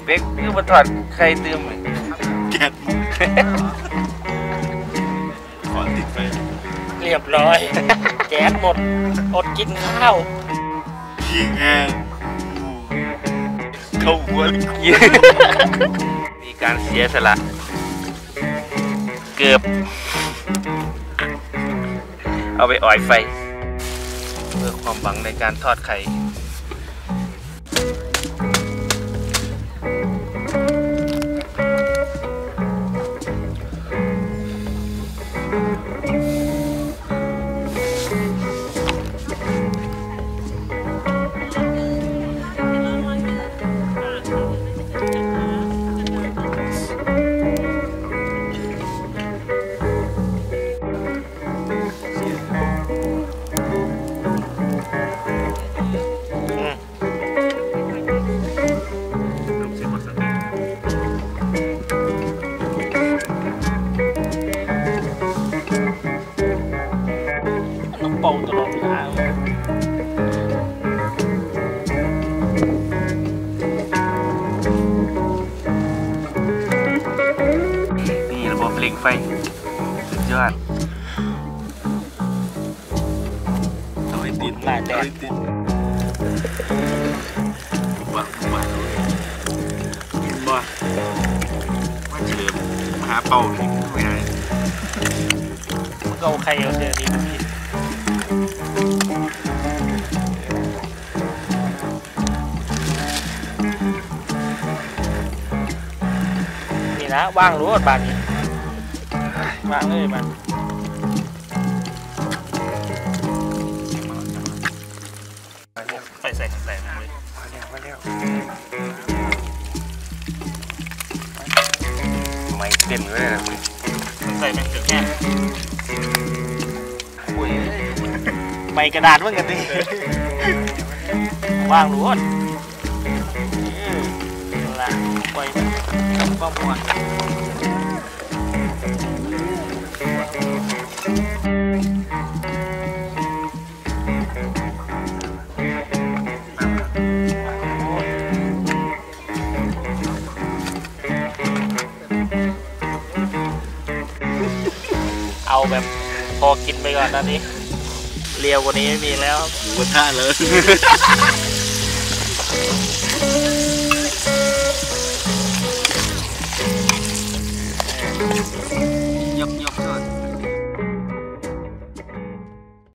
ป๊กคือมาถอดใครเติมแก๊สขอติดไปเรียบร้อยแก๊สหมดอดกินข้าวยิงแอนเข้าหัวมีการเสียสละเกือบเอาไปอ่อยไฟเพื่อความหวังในการทอดไข่เป่าตลอดเวลานี่ระบบเล็งไฟสุดยอดต้องให้ติดต้องให้ติดบ้ากินบ่มาเฉลิมมาหาเป่าอีกไม่หายเอาใครเอาเจอดีพี่นี่นะว่างรู้ว่าบานนี้ว่างเลยมันใส่มาเลยมาแล้วไม่เต้นเลยนะมึงใส่เป็นเกลือแห้งใบกระดาษเหมือนกันดิว่างรู้ว่าละปล่อยบ้าบอลเอาแบบพอกินไปก่อนนะนี่เรียวกว่านี้ไม่มีแล้วหมูกระทะเลยยกก่อน